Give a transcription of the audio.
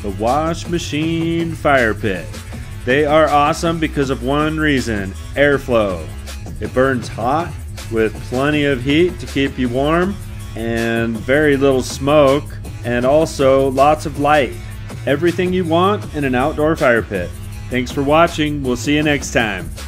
the wash machine fire pit. They are awesome because of one reason: airflow. It burns hot with plenty of heat to keep you warm and very little smoke, and also lots of light. Everything you want in an outdoor fire pit. Thanks for watching. We'll see you next time.